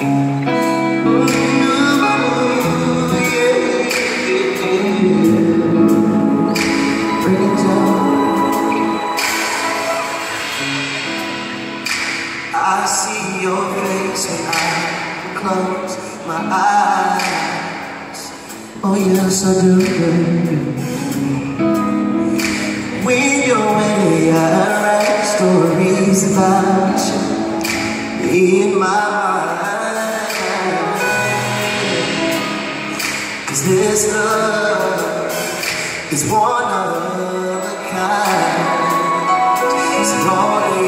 I see your face when I close my eyes. Oh yes, I do, baby. When you're away, I write stories about you in my mind. 'Cause this love is one of a kind. So only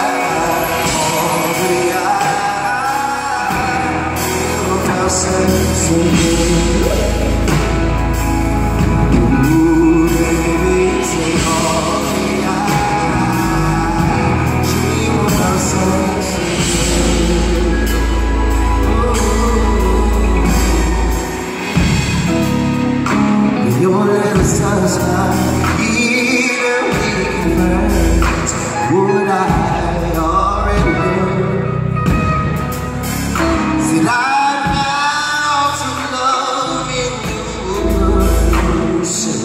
your little sunshine, even we burns. Would I already know that I'm now to love in you person?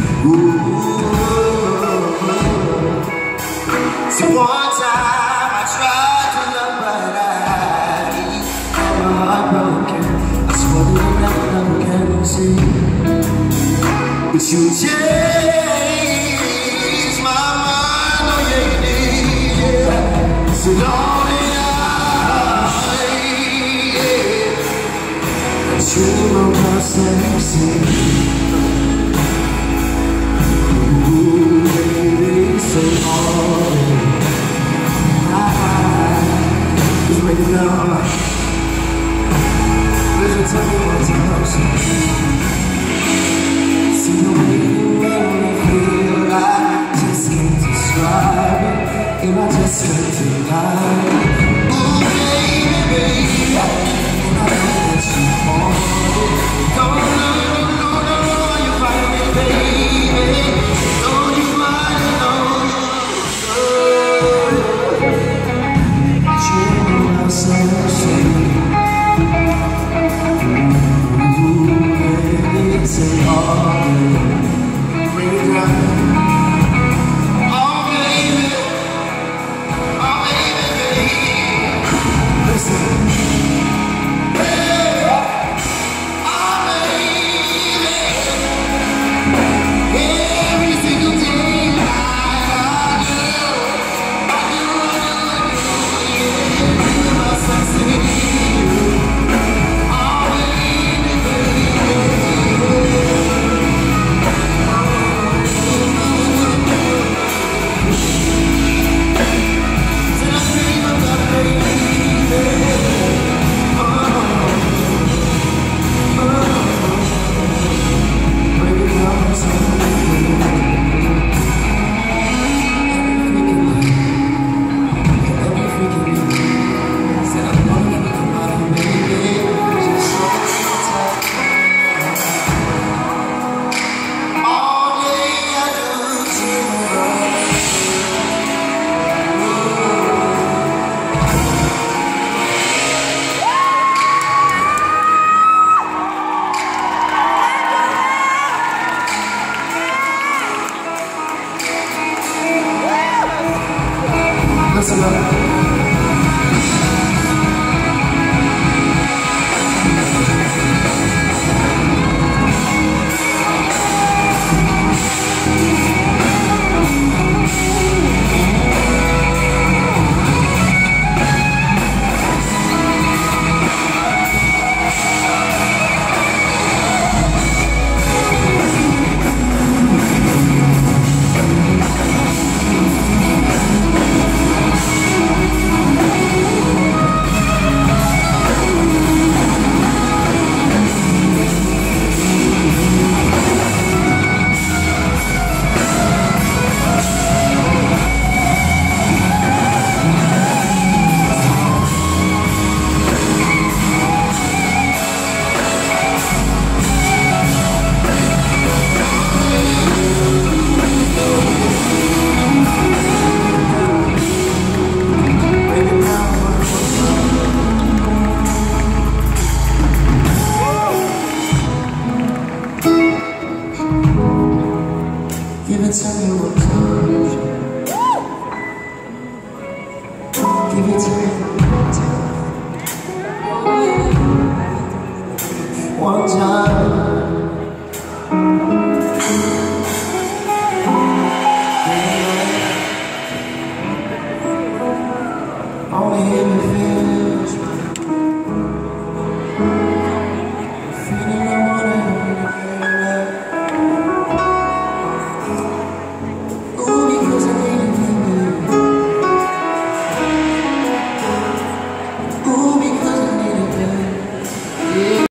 See, one time I tried to love, but I had my heart broken. I swallowed that love can see. But you changed my mind, oh yeah you did, yeah. So lonely I dream of us sexy. Ooh, baby, so lonely I just make it now. Listen, tell me what's emotion. See the way you make me feel, I just can't describe it, and I just can't deny it.